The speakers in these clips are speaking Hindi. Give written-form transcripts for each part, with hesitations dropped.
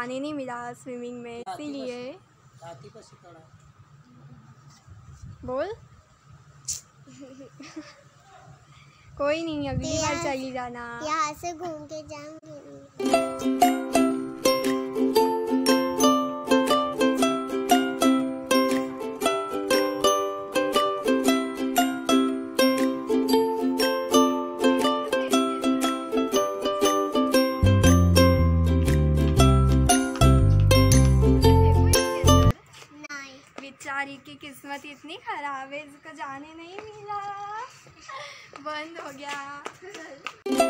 जाने नहीं मिला स्विमिंग में, इसीलिए। बोल कोई नहीं, अगली बार चली जाना। यहाँ से घूम के जाऊंगी। बेचारी की किस्मत इतनी खराब है, इसको जाने नहीं मिला, बंद हो गया।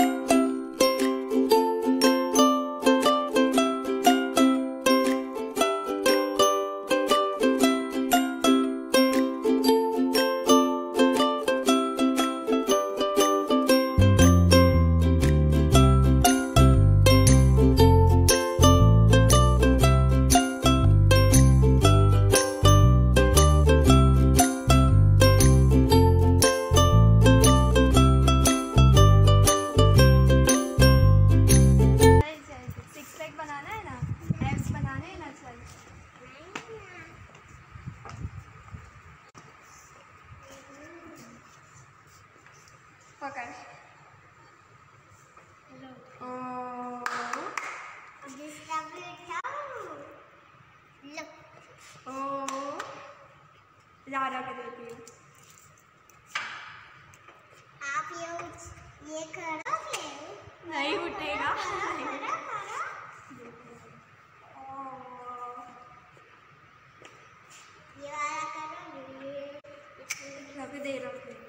बनाना है ना, एब्स बनाने हैं ना, चल पकड़। लारा के देती हूँ। आप ये करोगे? नहीं उठेगा। ये वाला करोगे? रख दे।